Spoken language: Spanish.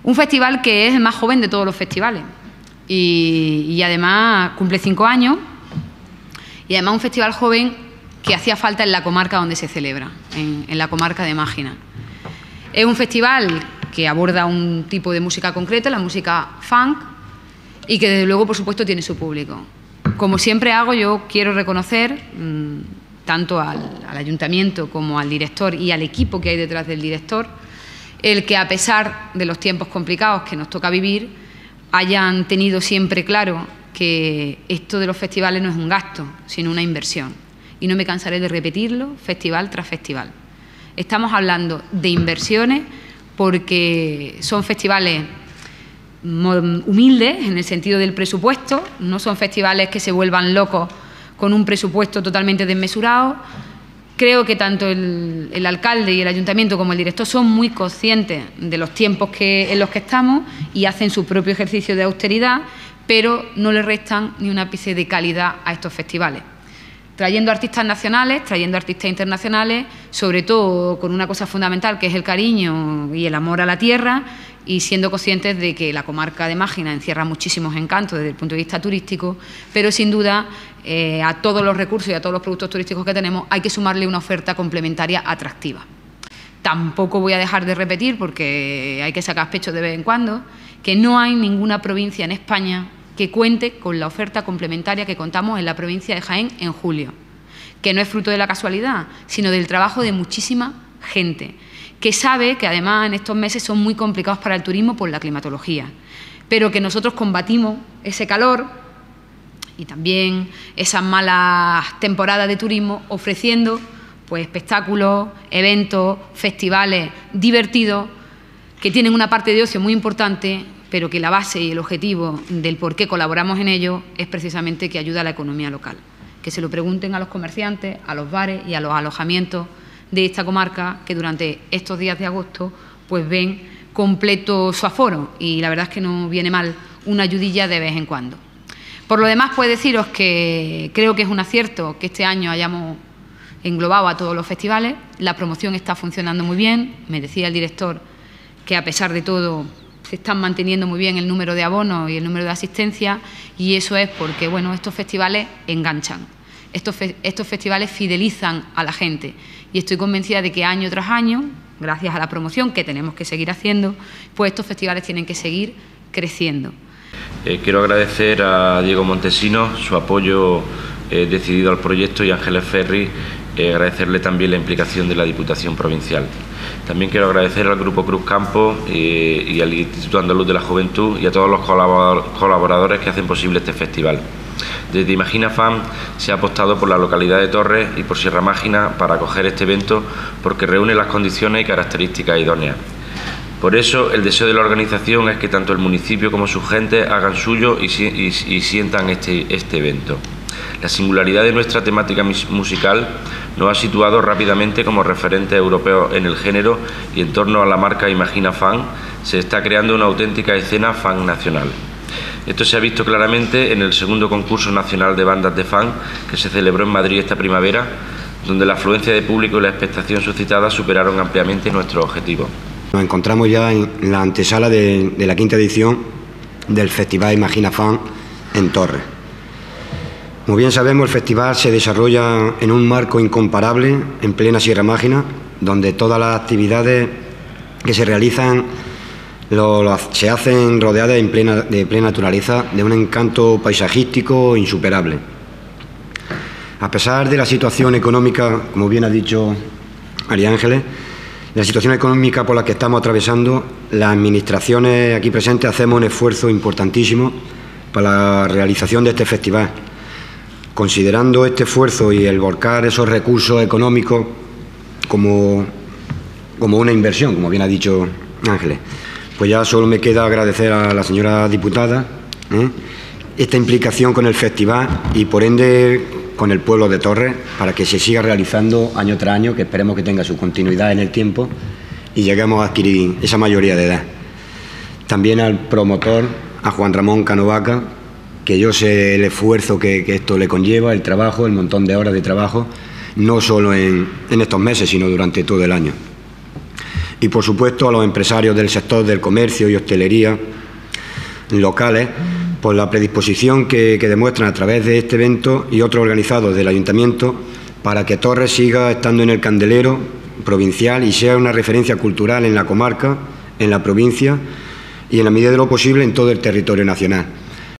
Un festival que es el más joven de todos los festivales y además cumple 5 años y además un festival joven que hacía falta en la comarca donde se celebra, en la comarca de Mágina. Es un festival que aborda un tipo de música concreta, la música funk, y que desde luego, por supuesto, tiene su público. Como siempre hago, yo quiero reconocer tanto al ayuntamiento como al director y al equipo que hay detrás del director, el que a pesar de los tiempos complicados que nos toca vivir, hayan tenido siempre claro que esto de los festivales no es un gasto, sino una inversión. Y no me cansaré de repetirlo, festival tras festival. Estamos hablando de inversiones porque son festivales humildes en el sentido del presupuesto, no son festivales que se vuelvan locos con un presupuesto totalmente desmesurado. Creo que tanto el alcalde y el ayuntamiento como el director son muy conscientes de los tiempos en los que estamos y hacen su propio ejercicio de austeridad, pero no le restan ni un ápice de calidad a estos festivales. Trayendo artistas nacionales, trayendo artistas internacionales, sobre todo con una cosa fundamental que es el cariño y el amor a la tierra, y siendo conscientes de que la comarca de Mágina encierra muchísimos encantos desde el punto de vista turístico, pero sin duda a todos los recursos y a todos los productos turísticos que tenemos hay que sumarle una oferta complementaria atractiva. Tampoco voy a dejar de repetir, porque hay que sacar pecho de vez en cuando, que no hay ninguna provincia en España que cuente con la oferta complementaria que contamos en la provincia de Jaén en julio, que no es fruto de la casualidad, sino del trabajo de muchísima gente, que sabe que además en estos meses son muy complicados para el turismo por la climatología, pero que nosotros combatimos ese calor y también esas malas temporadas de turismo ofreciendo pues espectáculos, eventos, festivales divertidos que tienen una parte de ocio muy importante, pero que la base y el objetivo del por qué colaboramos en ello es precisamente que ayuda a la economía local. Que se lo pregunten a los comerciantes, a los bares y a los alojamientos de esta comarca, que durante estos días de agosto pues ven completo su aforo, y la verdad es que no viene mal una ayudilla de vez en cuando. Por lo demás, pues deciros que creo que es un acierto que este año hayamos englobado a todos los festivales. La promoción está funcionando muy bien. Me decía el director que a pesar de todo se están manteniendo muy bien el número de abonos y el número de asistencia, y eso es porque bueno, estos festivales enganchan, estos festivales fidelizan a la gente, y estoy convencida de que año tras año, gracias a la promoción que tenemos que seguir haciendo, pues estos festivales tienen que seguir creciendo. Quiero agradecer a Diego Montesino su apoyo decidido al proyecto, y a Ángeles Ferri agradecerle también la implicación de la Diputación Provincial. También quiero agradecer al Grupo Cruz Campo y al Instituto Andaluz de la Juventud y a todos los colaboradores que hacen posible este festival. Desde Imagina Fan se ha apostado por la localidad de Torres y por Sierra Mágina para acoger este evento, porque reúne las condiciones y características idóneas. Por eso, el deseo de la organización es que tanto el municipio como sus gentes hagan suyo y sientan este evento. La singularidad de nuestra temática musical nos ha situado rápidamente como referentes europeos en el género, y en torno a la marca Imagina Fan se está creando una auténtica escena fan nacional. Esto se ha visto claramente en el segundo concurso nacional de bandas de fan que se celebró en Madrid esta primavera, donde la afluencia de público y la expectación suscitada superaron ampliamente nuestros objetivos. Nos encontramos ya en la antesala de la quinta edición del Festival Imagina Fan en Torres. Como bien sabemos, el festival se desarrolla en un marco incomparable en plena Sierra Mágina, donde todas las actividades que se realizan se hacen rodeadas de plena naturaleza, de un encanto paisajístico insuperable. A pesar de la situación económica, como bien ha dicho María Ángeles, la situación económica por la que estamos atravesando, las administraciones aquí presentes hacemos un esfuerzo importantísimo para la realización de este festival. Considerando este esfuerzo y el volcar esos recursos económicos como una inversión, como bien ha dicho Ángeles, pues ya solo me queda agradecer a la señora diputada esta implicación con el festival y por ende con el pueblo de Torres, para que se siga realizando año tras año, que esperemos que tenga su continuidad en el tiempo y lleguemos a adquirir esa mayoría de edad. También al promotor, a Juan Ramón Canovaca, que yo sé el esfuerzo que esto le conlleva, el trabajo, el montón de horas de trabajo, no solo en estos meses, sino durante todo el año. y, por supuesto, a los empresarios del sector del comercio y hostelería locales por la predisposición que demuestran a través de este evento y otros organizados del Ayuntamiento para que Torres siga estando en el candelero provincial y sea una referencia cultural en la comarca, en la provincia y, en la medida de lo posible, en todo el territorio nacional.